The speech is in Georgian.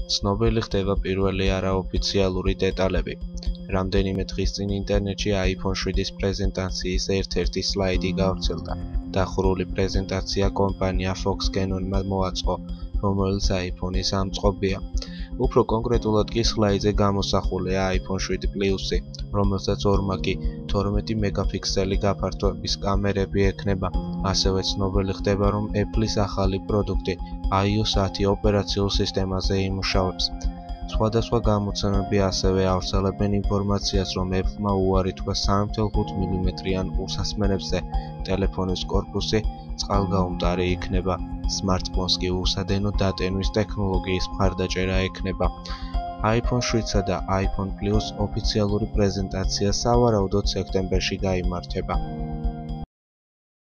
ცნობილი ხდება პირველი არაოფიციალური დეტალები. რამდენიმე დღის წინ ინტერნეტში iPhone 7-ის პრეზენტაციის ერთ-ერთი სლაიდი გავრცელდა. დახურული პრეზენტაცია კომპანია Foxconn-მა მოაწყო, რომელიც iPhone-ის ამწყობია. უფრო კონკრეტულად კი სლაიდზე გამოსახულია iPhone 7 Plus-ი, რომელსაც ორმაგი 12 მეგაფიქსელი გაფართოების კამერები ექნება. ასევე ცნობილი ხდება, რომ Apple-ის ახალი პროდუქტი iOS 10 ოპერაციულ სისტემაზე იმუშავებს. სხვადასხვა გამოცემები ასევე ავრცელებენ ინფორმაციას, რომ Apple-მა უარი თქვა 3.5 მმ-იან უსასმენებზე ტელეფონის კორპუსი წყალგაუმტარი იქნება. Smartphones კი უსადენო დატენვის ტექნოლოგიის მხარდაჭერა ექნება. iPhone 7-სა და iPhone Plus ოფიციალური პრეზენტაცია სავარაუდოდ სექტემბერში გაიმართება.